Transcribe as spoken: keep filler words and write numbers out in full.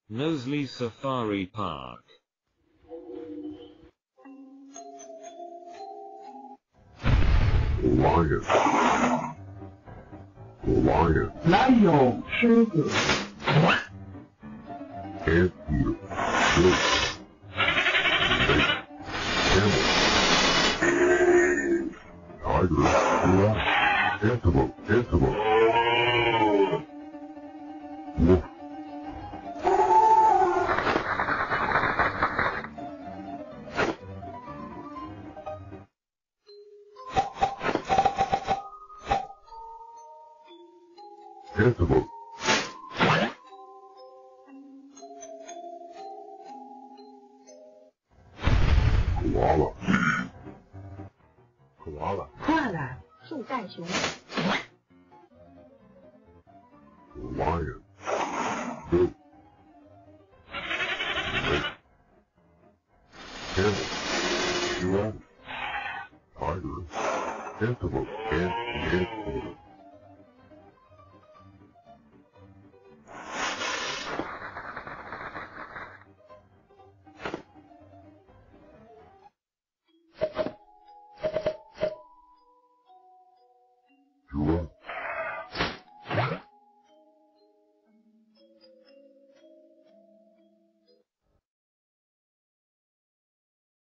Knowsley Safari Park. Lion. Lion. 来有狮子 Anteater. Goat. Snake. Camel. Tiger. Giraffe. Antelope. Antelope. Wolf. Antelope. Koala. Koala. 跨栏树袋熊 Lion. Goat. Snake. Camel. Giraffe. Tiger. Antelope.